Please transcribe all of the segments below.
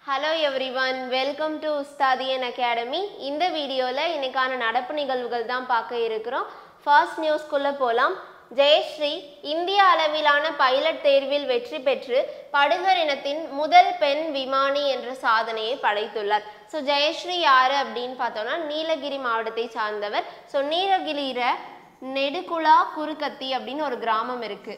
Hello everyone, welcome to Usthadian Academy. இந்த வீடியோல இன்னைக்கான நடப்பு நிகழ்வுகள் தான் பார்க்க இருக்கிறோம். First news குள்ள போலாம். ஜெயஸ்ரீ இந்திய அளவிலான பைலட் தேர்வில் வெற்றி பெற்று படுகர் இனத்தின் முதல் பெண் விமானி என்ற சாதனையை படைத்துள்ளார். ஸோ ஜெயஸ்ரீ யாரு அப்படின்னு பார்த்தோம்னா நீலகிரி மாவட்டத்தை சார்ந்தவர். ஸோ நீலகிரியில நெடுகுலா குறுக்கத்தி அப்படின்னு ஒரு கிராமம் இருக்கு.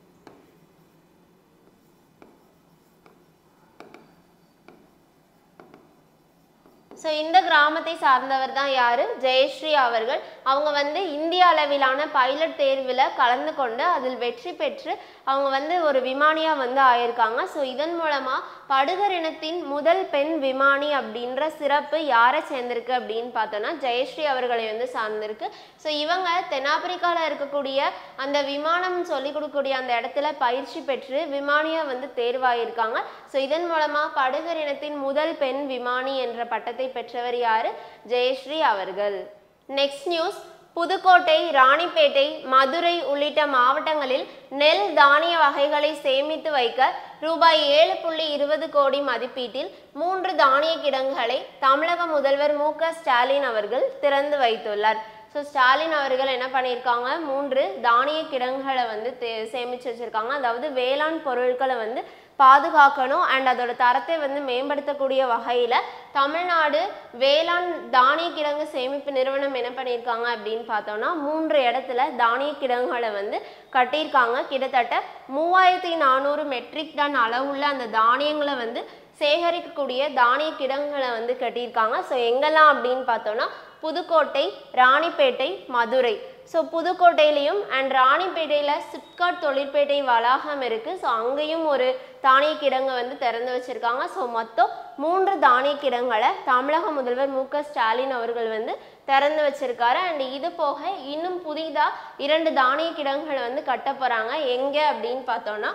ஸோ இந்த கிராமத்தை சார்ந்தவர் தான் யாரு ஜெயஸ்ரீ அவர்கள். அவங்க இந்திய அளவிலான பைலட் தேர்வில் கலந்து கொண்டு அதில் வெற்றி பெற்று அவங்க ஒரு விமானியா ஆயிருக்காங்க. ஸோ இதன் மூலமா படுகர் இனத்தின் முதல் பெண் விமானி அப்படின்ற சிறப்பு யாரை சேர்ந்திருக்கு அப்படின்னு பார்த்தோம்னா ஜெயஸ்ரீ அவர்களை சார்ந்திருக்கு. ஸோ இவங்க தென்னாப்பிரிக்காவில் இருக்கக்கூடிய அந்த விமானம் சொல்லிக் கொடுக்கக்கூடிய அந்த இடத்துல பயிற்சி பெற்று விமானியா தேர்வாயிருக்காங்க. ஸோ இதன் மூலமா படுகர் இனத்தின் முதல் பெண் விமானி என்ற பட்டத்தை பெற்றவர் யாரு ஜெயஸ்ரீ அவர்கள். நெக்ஸ்ட் நியூஸ், புதுக்கோட்டை, ராணிப்பேட்டை, மதுரை உள்ளிட்ட மாவட்டங்களில் நெல் தானிய வகைகளை சேமித்து வைக்க ரூபாய் 7.20 கோடி மதிப்பீட்டில் 3 தானிய கிடங்குகளை தமிழக முதல்வர் மு.க. ஸ்டாலின் அவர்கள் திறந்து வைத்துள்ளார். ஸோ ஸ்டாலின் அவர்கள் என்ன பண்ணியிருக்காங்க, 3 தானிய கிடங்குகளை சேமித்து வச்சுருக்காங்க. அதாவது வேளாண் பொருட்களை பாதுகாக்கணும் அண்ட் அதோட தரத்தை மேம்படுத்தக்கூடிய வகையில் தமிழ்நாடு வேளாண் தானிய கிடங்கு சேமிப்பு நிறுவனம் என்ன பண்ணியிருக்காங்க அப்படின்னு பார்த்தோம்னா 3 இடத்துல தானிய கிடங்குகளை கட்டியிருக்காங்க. கிட்டத்தட்ட 3400 மெட்ரிக் டன் அளவுள்ள அந்த தானியங்களை சேகரிக்கக்கூடிய தானிய கிடங்குகளை கட்டியிருக்காங்க. ஸோ எங்கெல்லாம் அப்படின்னு பார்த்தோம்னா புதுக்கோட்டை, ராணிப்பேட்டை, மதுரை. ஸோ புதுக்கோட்டையிலையும் அண்ட் ராணிப்பேட்டையில் சிப்காட் தொழிற்பேட்டை வளாகம் இருக்குது. ஸோ அங்கேயும் ஒரு தானிய கிடங்கு திறந்து வச்சுருக்காங்க. ஸோ மொத்தம் 3 தானிய கிடங்களை தமிழக முதல்வர் மு.க. ஸ்டாலின் அவர்கள் திறந்து வச்சிருக்காரு. அண்ட் இது போக இன்னும் புதிதாக 2 தானிய கிடங்குகளை கட்ட போகிறாங்க. எங்கே அப்படின்னு பார்த்தோம்னா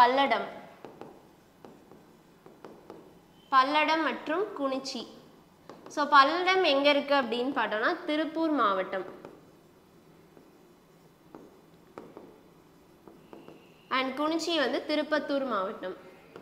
பல்லடம் மற்றும் குனிச்சி. ஸோ பல்லடம் எங்கே இருக்குது அப்படின்னு பார்த்தோம்னா திருப்பூர் மாவட்டம் அண்ட் குனிச்சி திருப்பத்தூர் மாவட்டம்.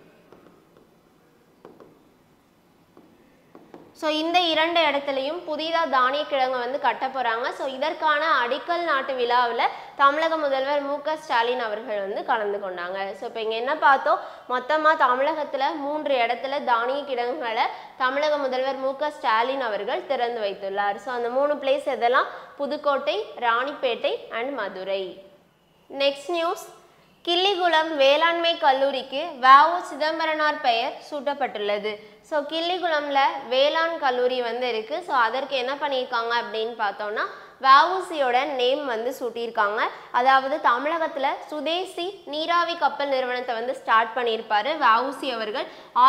ஸோ இந்த 2 இடத்துலையும் புதிதாக தானிய கிழங்கு கட்ட போகிறாங்க. ஸோ இதற்கான அடிக்கல் நாட்டு விழாவில் தமிழக முதல்வர் மு.க. ஸ்டாலின் அவர்கள் கலந்து கொண்டாங்க. ஸோ இப்போ இங்கே என்ன பார்த்தோம், மொத்தமாக தமிழகத்தில் 3 இடத்துல தானிய கிடங்குகளை தமிழக முதல்வர் மு.க. ஸ்டாலின் அவர்கள் திறந்து வைத்துள்ளார். ஸோ அந்த 3 பிளேஸ் எதெல்லாம், Pudukkottai, Ranipet and Madurai. Next news, Killikulam வேளாண்மை கல்லூரிக்கு வ.உ. சிதம்பரனார் பெயர் சூட்டப்பட்டுள்ளது. ஸோ கிள்ளிகுளம்ல வேளாண் கல்லூரி இருக்குது. ஸோ அதற்கு என்ன பண்ணியிருக்காங்க அப்படின்னு பார்த்தோம்னா வ.உ.சியோட நேம் சூட்டியிருக்காங்க. அதாவது தமிழகத்தில் சுதேசி நீராவி கப்பல் நிறுவனத்தை ஸ்டார்ட் பண்ணியிருப்பாரு வ.உ.சி அவர்கள்.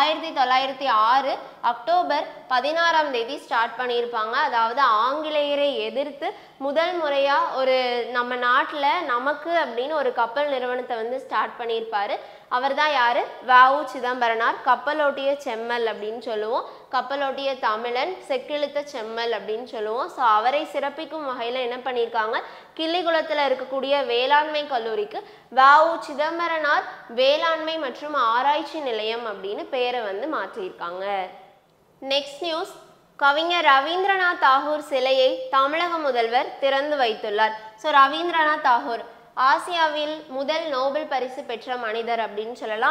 1906 அக்டோபர் 16ஆம் தேதி ஸ்டார்ட் பண்ணியிருப்பாங்க. அதாவது ஆங்கிலேயரை எதிர்த்து முதல் முறையாக ஒரு நம்ம நாட்டில் நமக்கு அப்படின்னு ஒரு கப்பல் நிறுவனத்தை ஸ்டார்ட் பண்ணியிருப்பாரு. அவர் தான் யாரு, வ.உ. சிதம்பரனார். கப்பலோட்டிய செம்மல் அப்படின்னு சொல்லுவோம், கப்பலோட்டிய தமிழன், செக்கிழுத்த செம்மல் அப்படின்னு சொல்லுவோம். ஸோ அவரை சிறப்பிக்கும் வகையில் என்ன பண்ணியிருக்காங்க, கிள்ளிகுளத்தில் இருக்கக்கூடிய வேளாண்மை கல்லூரிக்கு வ.உ. சிதம்பரனார் வேளாண்மை மற்றும் ஆராய்ச்சி நிலையம் அப்படின்னு பெயரை மாற்றியிருக்காங்க. நெக்ஸ்ட் நியூஸ், கவிஞர் ரவீந்திரநாத் தாகூர் சிலையை தமிழக முதல்வர் திறந்து வைத்துள்ளார். ஸோ ரவீந்திரநாத் தாகூர் ஆசியாவில் முதல் நோபல் பரிசு பெற்ற மனிதர் அப்படின்னு சொல்லலாம்.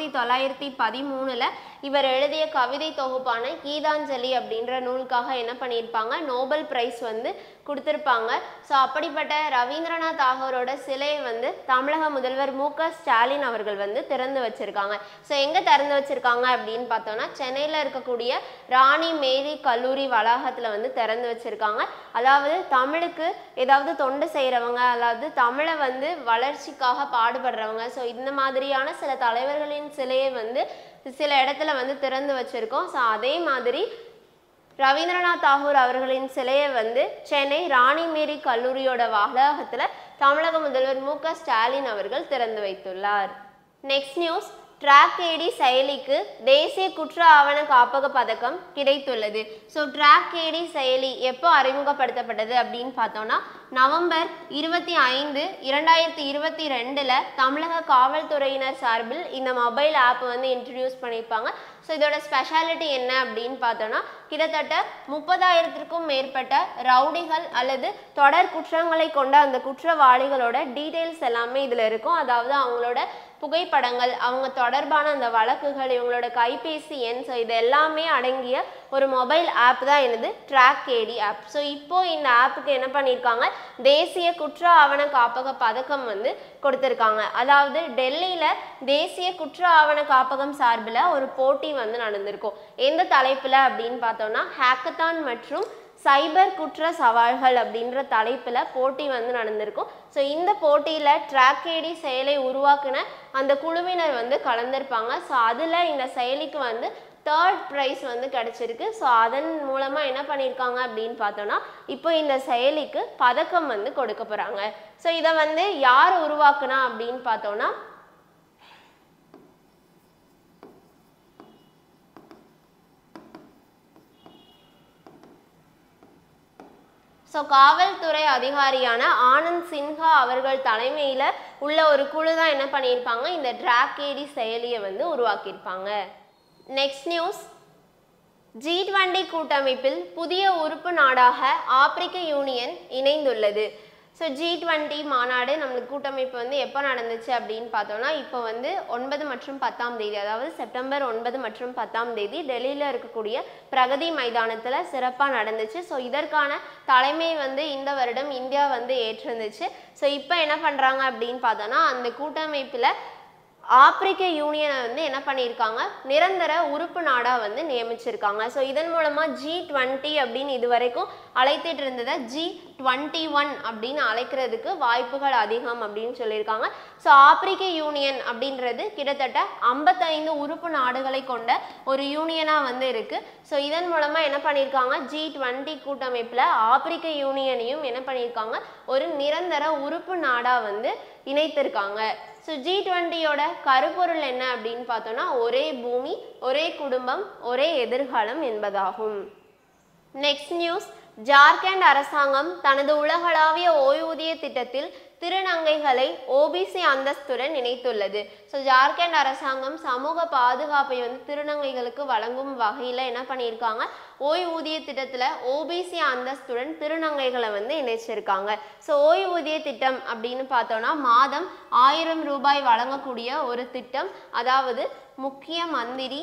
1913 இவர் எழுதிய கவிதை தொகுப்பான கீதாஞ்சலி அப்படின்ற நூலுக்காக என்ன பண்ணியிருப்பாங்க, நோபல் பிரைஸ் கொடுத்துருப்பாங்க. ஸோ அப்படிப்பட்ட ரவீந்திரநாத் தாகூரோட சிலையை தமிழக முதல்வர் மு.க. ஸ்டாலின் அவர்கள் திறந்து வச்சிருக்காங்க. ஸோ எங்கே திறந்து வச்சிருக்காங்க அப்படின்னு பார்த்தோம்னா சென்னையில் இருக்கக்கூடிய ராணி மேரி கல்லூரி வளாகத்தில் திறந்து வச்சிருக்காங்க. அதாவது தமிழுக்கு ஏதாவது தொண்டு செய்கிறவங்க, அதாவது தமிழை வளர்ச்சிக்காக பாடுபடுறவங்க, ஸோ இந்த மாதிரியான சில தலைவர்களின் சிலையை சில இடத்துல திறந்து வச்சிருக்கோம். ஸோ அதே மாதிரி ரவீந்திரநாத் தாகூர் அவர்களின் சிலையை சென்னை ராணி மேரி கல்லூரியோட வளாகத்தில் தமிழக முதல்வர் மு.க. ஸ்டாலின் அவர்கள் திறந்து வைத்துள்ளார். நெக்ஸ்ட் நியூஸ், ட்ராக்கேடி செயலிக்கு தேசிய குற்ற ஆவண காப்பக பதக்கம் கிடைத்துள்ளது. ஸோ ட்ராக்கேடி செயலி எப்போ அறிமுகப்படுத்தப்பட்டது அப்படின்னு பார்த்தோம்னா நவம்பர் 25, 2022 தமிழக காவல்துறையினர் சார்பில் இந்த மொபைல் ஆப் வந்து இன்ட்ரடியூஸ் பண்ணியிருப்பாங்க. ஸோ இதோட ஸ்பெஷாலிட்டி என்ன அப்படின்னு பார்த்தோம்னா கிட்டத்தட்ட 30,000க்கும் மேற்பட்ட ரவுடிகள் அல்லது தொடர் குற்றங்களை கொண்ட அந்த குற்றவாளிகளோட டீட்டெயில்ஸ் எல்லாமே இதில் இருக்கும். அதாவது அவங்களோட புகைப்படங்கள், அவங்க தொடர்பான அந்த வழக்குகள், இவங்களோட கைபேசி எண், ஸோ இது எல்லாமே அடங்கிய ஒரு மொபைல் ஆப் தான் என்னது ட்ராக்கேடி ஆப். ஸோ இப்போ இந்த ஆப்புக்கு என்ன பண்ணியிருக்காங்க, தேசிய குற்ற ஆவண காப்பக பதக்கம் வந்து கொடுத்துருக்காங்க. அதாவது டெல்லியில் தேசிய குற்ற ஆவண காப்பகம் சார்பில் ஒரு போட்டி வந்து நடந்திருக்கும். எந்த தலைப்பில் அப்படின்னு பார்த்தோம்னா ஹேக்கத்தான் மற்றும் சைபர் குற்ற சவால்கள் அப்படின்ற தலைப்பில் போட்டி வந்து நடந்திருக்கும். ஸோ இந்த போட்டியில் ட்ராக்கேடி செயலை உருவாக்குன அந்த குழுவினர் வந்து கலந்துருப்பாங்க. ஸோ அதில் இந்த செயலிக்கு வந்து 3rd ப்ரைஸ் வந்து கிடச்சிருக்கு. ஸோ அதன் மூலமாக என்ன பண்ணியிருக்காங்க அப்படின்னு பார்த்தோன்னா இப்போ இந்த செயலிக்கு பதக்கம் வந்து கொடுக்க போகிறாங்க. ஸோ இதை வந்து யார் உருவாக்குனா அப்படின்னு பார்த்தோன்னா ஸோ காவல்துறை அதிகாரியான ஆனந்த் சின்ஹா அவர்கள் தலைமையில் உள்ள ஒரு குழு தான் என்ன பண்ணியிருப்பாங்க, இந்த ட்ராக்கேடி செயலியை வந்து உருவாக்கியிருப்பாங்க. நெக்ஸ்ட் நியூஸ், G20 கூட்டமைப்பில் புதிய உறுப்பு நாடாக ஆப்பிரிக்க யூனியன் இணைந்துள்ளது. ஸோ G20 மாநாடு நம்மளுக்கு கூட்டமைப்பு வந்து எப்போ நடந்துச்சு அப்படின்னு பார்த்தோம்னா இப்போ வந்து 9 மற்றும் 10ஆம் தேதி, அதாவது செப்டம்பர் 9 மற்றும் 10ஆம் தேதி டெல்லியில் இருக்கக்கூடிய பிரகதி மைதானத்தில் சிறப்பாக நடந்துச்சு. ஸோ இதற்கான தலைமை வந்து இந்த வருடம் இந்தியா வந்து ஏற்றிருந்துச்சு. ஸோ இப்போ என்ன பண்ணுறாங்க அப்படின்னு பார்த்தோன்னா அந்த கூட்டமைப்பில் ஆப்பிரிக்க யூனியனை வந்து என்ன பண்ணியிருக்காங்க, நிரந்தர உறுப்பு நாடாக வந்து நியமிச்சிருக்காங்க. ஸோ இதன் மூலமாக G20 அப்படின்னு இது வரைக்கும் அழைத்துட்டு இருந்ததை G21 அப்படின்னு அழைக்கிறதுக்கு வாய்ப்புகள் அதிகம் அப்படின்னு சொல்லியிருக்காங்க. ஸோ ஆப்பிரிக்க யூனியன் அப்படின்றது கிட்டத்தட்ட 55 உறுப்பு நாடுகளை கொண்ட ஒரு யூனியனாக வந்து இருக்குது. ஸோ இதன் மூலமாக என்ன பண்ணியிருக்காங்க, G20 கூட்டமைப்பில் ஆப்பிரிக்க யூனியனையும் என்ன பண்ணியிருக்காங்க, ஒரு நிரந்தர உறுப்பு நாடாக வந்து இணைத்திருக்காங்க. ஸோ G20யோட கருப்பொருள் என்ன அப்படின்னு பார்த்தோன்னா ஒரே பூமி, ஒரே குடும்பம், ஒரே எதிர்காலம் என்பதாகும். நெக்ஸ்ட் நியூஸ், ஜார்க்கண்ட் அரசாங்கம் தனது உலகளாவிய ஓய்வூதிய திட்டத்தில் திருநங்கைகளை OBC அந்தஸ்துடன் இணைத்துள்ளது. ஸோ ஜார்க்கண்ட் அரசாங்கம் சமூக பாதுகாப்பை வந்து திருநங்கைகளுக்கு வழங்கும் வகையில் என்ன பண்ணியிருக்காங்க, ஓய்வூதிய திட்டத்தில் OBC அந்தஸ்துடன் திருநங்கைகளை வந்து இணைச்சிருக்காங்க. ஸோ ஓய்வூதிய திட்டம் அப்படின்னு பார்த்தோன்னா மாதம் 1000 ரூபாய் வழங்கக்கூடிய ஒரு திட்டம். அதாவது முக்கிய மந்திரி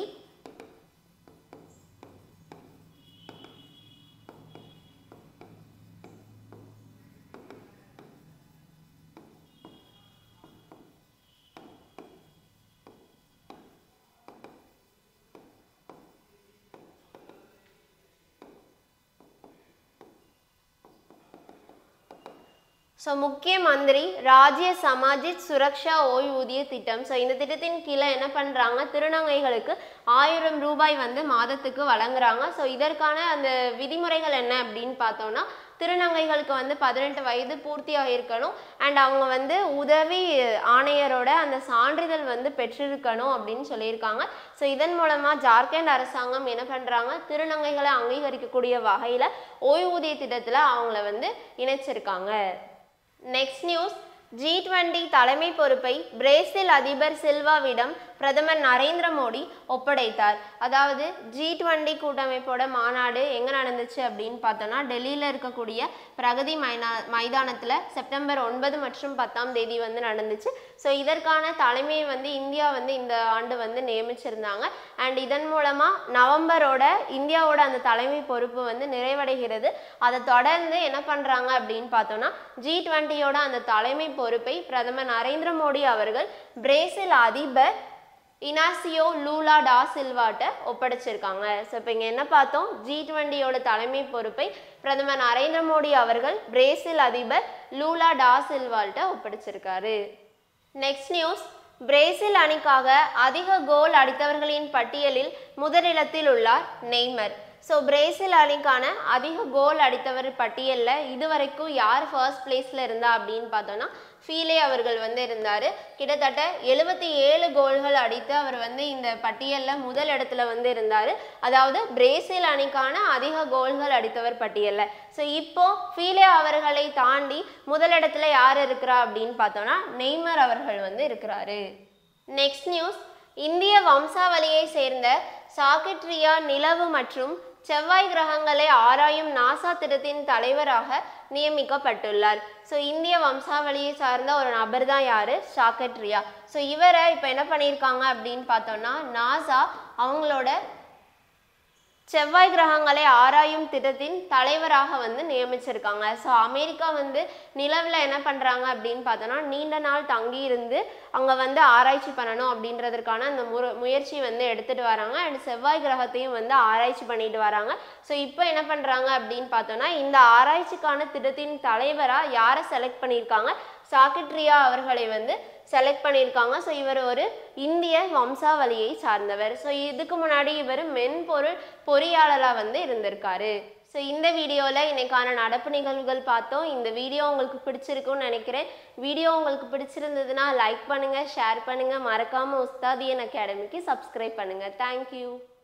ஸோ முக்கிய மந்திரி ராஜ்ய சமாஜித் சுரக்ஷா ஓய்வூதிய திட்டம். ஸோ இந்த திட்டத்தின் கீழே என்ன பண்ணுறாங்க, திருநங்கைகளுக்கு 1000 ரூபாய் வந்து மாதத்துக்கு வழங்குறாங்க. ஸோ இதற்கான அந்த விதிமுறைகள் என்ன அப்படின்னு பார்த்தோன்னா திருநங்கைகளுக்கு வந்து 18 வயது பூர்த்தியாக இருக்கணும். அண்ட் அவங்க வந்து உதவி ஆணையரோட அந்த சான்றிதழ் வந்து பெற்றிருக்கணும் அப்படின்னு சொல்லியிருக்காங்க. ஸோ இதன் மூலமாக ஜார்க்கண்ட் அரசாங்கம் என்ன பண்ணுறாங்க, திருநங்கைகளை அங்கீகரிக்கக்கூடிய வகையில் ஓய்வூதிய திட்டத்தில் அவங்கள வந்து இணைச்சிருக்காங்க. நெக்ஸ்ட் நியூஸ், G20 தலைமை பொறுப்பை பிரேசில் அதிபர் சில்வாவிடம் பிரதமர் நரேந்திர மோடி ஒப்படைத்தார். அதாவது G20 கூட்டமைப்போட மாநாடு எங்கே நடந்துச்சு அப்படின்னு பார்த்தோன்னா டெல்லியில் இருக்கக்கூடிய பிரகதி மைதானத்தில் செப்டம்பர் 9 மற்றும் 10ஆம் தேதி வந்து நடந்துச்சு. ஸோ இதற்கான தலைமையை வந்து இந்தியா வந்து இந்த ஆண்டு வந்து நியமிச்சிருந்தாங்க. அண்ட் இதன் மூலமாக நவம்பரோட இந்தியாவோட அந்த தலைமை பொறுப்பு வந்து நிறைவடைகிறது. அதை தொடர்ந்து என்ன பண்ணுறாங்க அப்படின்னு பார்த்தோன்னா G20யோட அந்த தலைமை பொறுப்பை பிரதமர் நரேந்திர மோடி அவர்கள் பிரேசில் அதிபர் இனாசியோ லூலா டா சில்வாட்ட ஒப்படைச்சிருக்காங்க. ஸோ இப்போ இங்கே என்ன பார்த்தோம், G20யோட தலைமை பொறுப்பை பிரதமர் நரேந்திர மோடி அவர்கள் பிரேசில் அதிபர் லூலா டா சில்வாட்ட ஒப்படைச்சிருக்காரு. நெக்ஸ்ட் நியூஸ், பிரேசில் அணிக்காக அதிக கோல் அடித்தவர்களின் பட்டியலில் முதலிடத்தில் உள்ளார் நெய்மர். ஸோ பிரேசில் அணிக்கான அதிக கோல் அடித்தவர் பட்டியலில் இதுவரைக்கும் யார் ஃபர்ஸ்ட் பிளேஸில் இருந்தா அப்படின்னு பார்த்தோன்னா ஃபீலே அவர்கள் வந்து இருந்தார். கிட்டத்தட்ட 77 கோல்கள் அடித்து அவர் வந்து இந்த பட்டியலில் முதல் இடத்துல வந்து இருந்தார். அதாவது பிரேசில் அணிக்கான அதிக கோல்கள் அடித்தவர் பட்டியலில். ஸோ இப்போ ஃபீலே அவர்களை தாண்டி முதல் இடத்துல யார் இருக்கிறா அப்படின்னு பார்த்தோன்னா நெய்மர் அவர்கள் வந்து இருக்கிறாரு. நெக்ஸ்ட் நியூஸ், இந்திய வம்சாவளியை சேர்ந்த சாகிட்ரியா நிலவு மற்றும் செவ்வாய் கிரகங்களை ஆராயும் நாசா திட்டத்தின் தலைவராக நியமிக்கப்பட்டுள்ளார். ஸோ இந்திய வம்சாவளியை சார்ந்த ஒரு நபர் தான் யாரு, சாகிட்ரியா. ஸோ இவரை இப்போ என்ன பண்ணியிருக்காங்க அப்படின்னு பார்த்தோம்னா நாசா அவங்களோட செவ்வாய் கிரகங்களை ஆராயும் திட்டத்தின் தலைவராக வந்து நியமிச்சிருக்காங்க. ஸோ அமெரிக்கா வந்து நிலவில் என்ன பண்ணுறாங்க அப்படின்னு பார்த்தோன்னா நீண்ட நாள் தங்கி இருந்து அங்கே வந்து ஆராய்ச்சி பண்ணணும் அப்படின்றதுக்கான அந்த முயற்சி வந்து எடுத்துகிட்டு வராங்க. அண்ட் செவ்வாய் கிரகத்தையும் வந்து ஆராய்ச்சி பண்ணிட்டு வராங்க. ஸோ இப்போ என்ன பண்ணுறாங்க அப்படின்னு பார்த்தோன்னா இந்த ஆராய்ச்சிக்கான திட்டத்தின் தலைவராக யாரை செலக்ட் பண்ணியிருக்காங்க, சாகிட்ரியா அவர்களை வந்து செலக்ட் பண்ணியிருக்காங்க. ஸோ இவர் ஒரு இந்திய வம்சாவளியை சார்ந்தவர். ஸோ இதுக்கு முன்னாடி இவர் மென்பொருள் பொறியாளராக வந்து இருந்திருக்காரு. ஸோ இந்த வீடியோவில் இன்னைக்கான நடப்பு நிகழ்வுகள் பார்த்தோம். இந்த வீடியோ உங்களுக்கு பிடிச்சிருக்குன்னு நினைக்கிறேன். வீடியோ உங்களுக்கு பிடிச்சிருந்ததுன்னா லைக் பண்ணுங்கள், ஷேர் பண்ணுங்கள், மறக்காமல் உஸ்தாதியன் அகாடமிக்கு சப்ஸ்கிரைப் பண்ணுங்கள். தேங்க்யூ.